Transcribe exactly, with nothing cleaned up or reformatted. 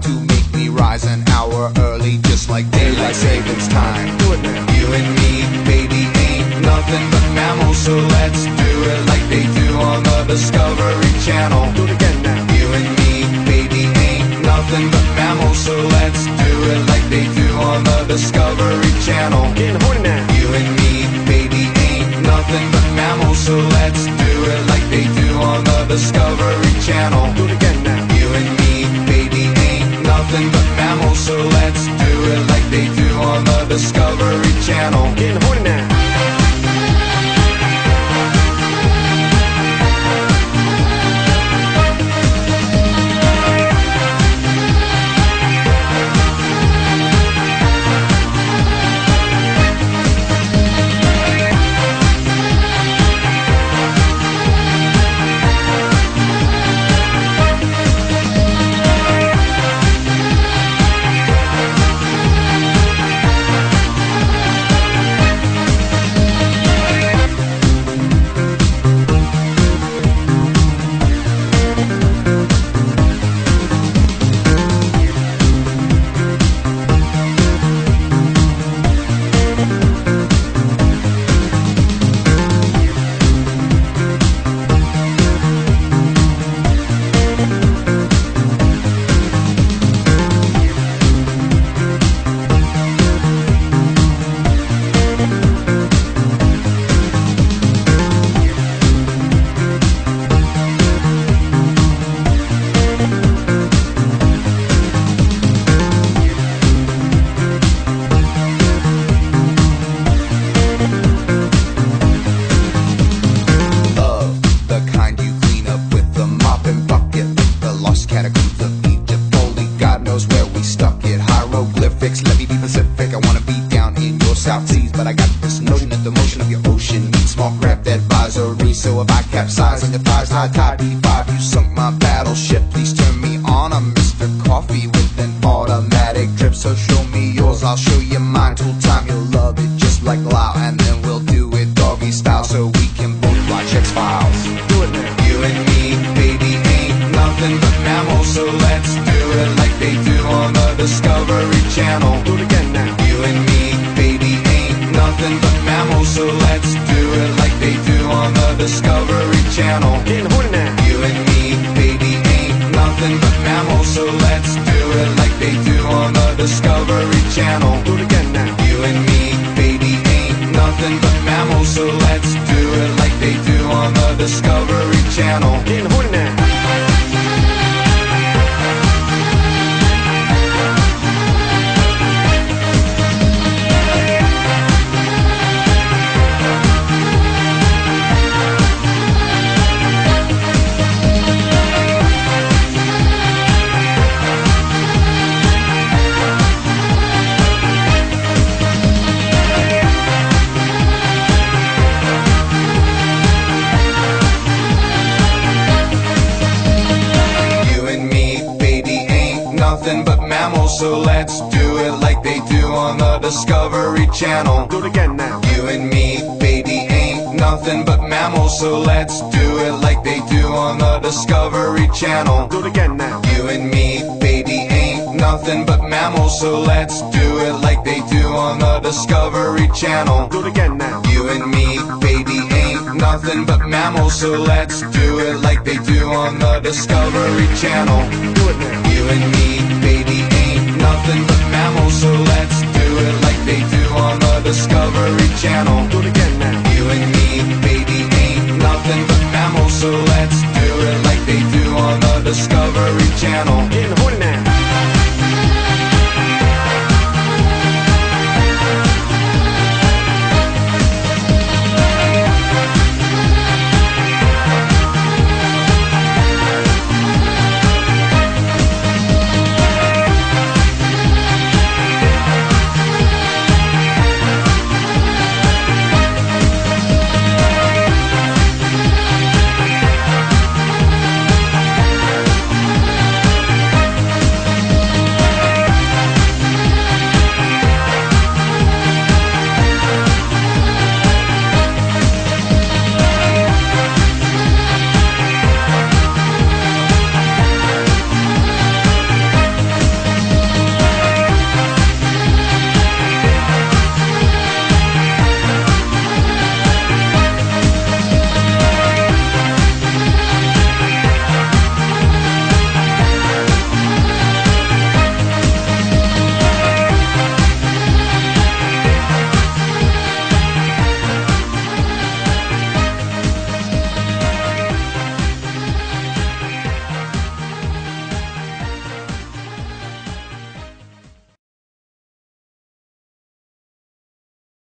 to make me rise an hour early, just like daylight savings time. Do it now. You and me, baby, ain't nothing but mammals, so let's do it like they do on the Discovery Channel. Do it again now. You and me, baby, ain't nothing but mammals, so let's do it like they do on the Discovery Channel. Getting horny now. You and me, baby, ain't nothing but mammals, so let's do it like they do on the Discovery Channel. Do it again now. You and me, baby, ain't nothing but mammals, so let's do it like they do on the Discovery Channel. Getting horny now. Let me be Pacific, I wanna be down in your South Seas, but I got this notion that the motion of your ocean needs small craft advisory. So if I capsize on your thighs, high tide B five, you sunk my battleship. Please turn me on, I'm Mister Coffee with an automatic drip. So show me yours, I'll show you mine. Tool time, you'll love it just like Lao, and then we'll do it doggy style, so we can both watch X-Files. Do it now. You and me, baby, ain't nothing but mammals, so let's do it like they do on the Discovery Channel. Do it again now. You and me, baby, ain't nothing but mammals, so let's do it like they do on the Discovery Channel. Getting horny now. You and me, baby, ain't nothing but mammals, so let's do it like they do on the Discovery Channel. Do it again now. You and me, baby, ain't nothing but mammals, so let's do it like they do on the Discovery Channel. Getting horny now. Nothing but mammals, so let's do it like they do on the Discovery Channel. Do it again now. You and me, baby, ain't nothing but mammals, so let's do it like they do on the Discovery Channel. Do it again now. You and me, baby, ain't nothing but mammals, so let's do it like they do on the Discovery Channel. Do it again now. You and me, baby, ain't nothing but mammals, so let's do it like they do on the Discovery Channel. Do it now. You and me,